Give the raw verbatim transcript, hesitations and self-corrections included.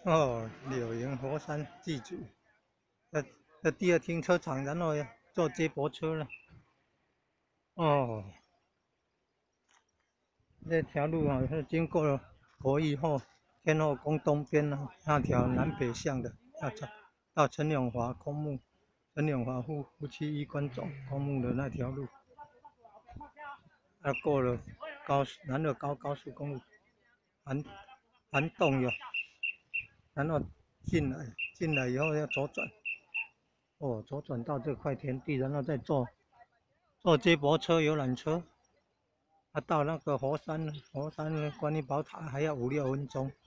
哦，柳营火山祭祖，在在第二停车场，然后坐接驳车了。哦，这条路啊是经过了国义后天后宫东边呢那条南北向的，要到到陈永华公墓、陈永华夫夫妻衣冠冢公墓的那条路，要过了高南二高高速公路，涵涵洞有，然后进来进来以后要左转。哦，左转到这块田地，然后再坐坐接驳车、游览车，啊，到那个佛山，佛山观音宝塔还要五六分钟。